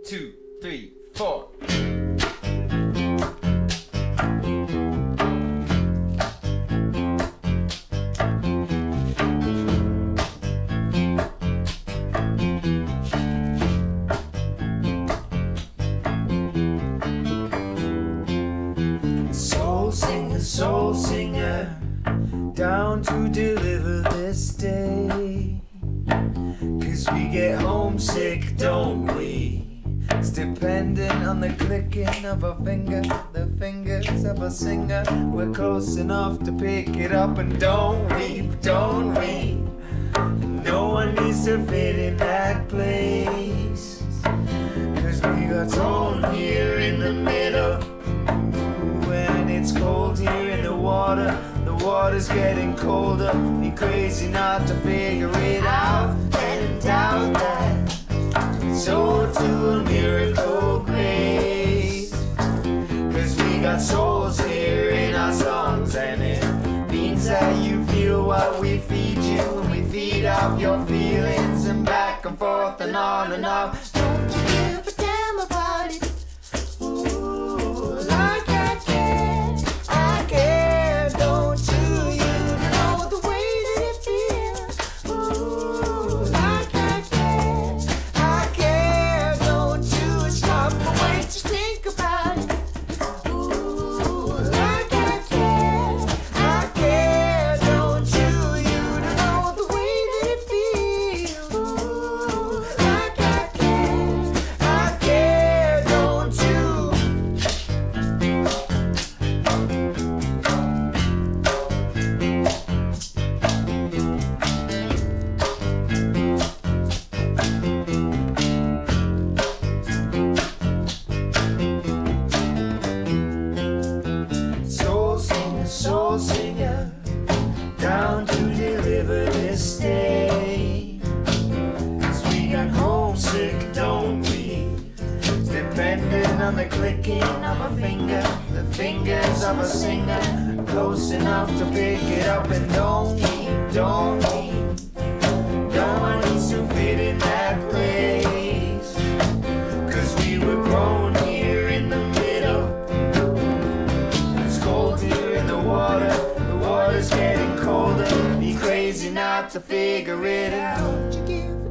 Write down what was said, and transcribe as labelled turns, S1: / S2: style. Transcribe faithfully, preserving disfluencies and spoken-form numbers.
S1: two, three, four. Soul singer, soul singer, down to deliver this day. 'Cause we get homesick, don't we? It's dependent on the clicking of a finger, the fingers of a singer. We're close enough to pick it up, and don't weep, don't we? No one needs to fit in that place. 'Cause we got thrown here in the middle. When it's cold here in the water, the water's getting colder. Be crazy not to figure it out and doubt that. So to a miracle grace. 'Cause we got souls here in our songs, and it means that you feel what we feed you, and we feed off your feelings, and back and forth and on and off. Don't you give a damn about it? Ooh, like I care, I care, don't you? You know the way that it feels. Ooh, like I care, I care, don't you? Stop and wait, just think about it. Ooh, like I care, I care, don't you? You know the way that it feels. Ooh, like I care, I care, don't you? Soul singer, soul singer, down to deliver this day. 'Cause we got homesick, don't we? It's dependent on the clicking of a finger, the fingers of a singer. Close enough to pick it up, and don't we, don't we? No one needs to fit in that place. 'Cause we were grown here in the middle. It's cold here in the water, the water's getting colder. Be crazy not to figure it out. You give